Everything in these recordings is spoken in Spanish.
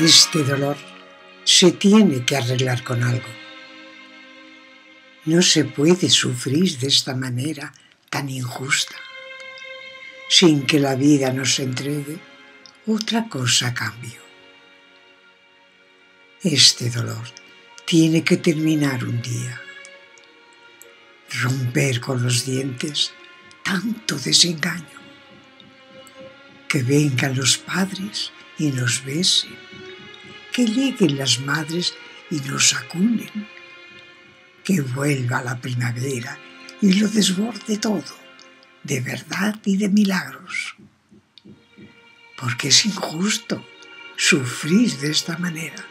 Este dolor se tiene que arreglar con algo. No se puede sufrir de esta manera tan injusta, sin que la vida nos entregue otra cosa a cambio. Este dolor tiene que terminar un día. Romper con los dientes tanto desengaño. Que vengan los padres y nos besen. Que lleguen las madres y nos acunen. Que vuelva la primavera y lo desborde todo, de verdad y de milagros. Porque es injusto sufrir de esta manera.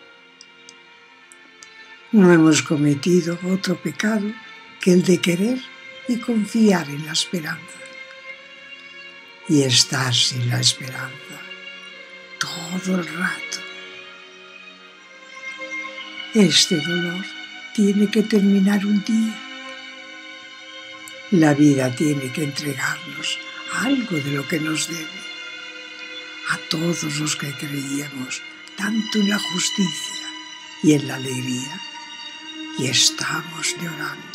No hemos cometido otro pecado que el de querer y confiar en la esperanza. Y estar sin la esperanza todo el rato. Este dolor tiene que terminar un día. La vida tiene que entregarnos algo de lo que nos debe. A todos los que creíamos tanto en la justicia y en la alegría, y estamos llorando.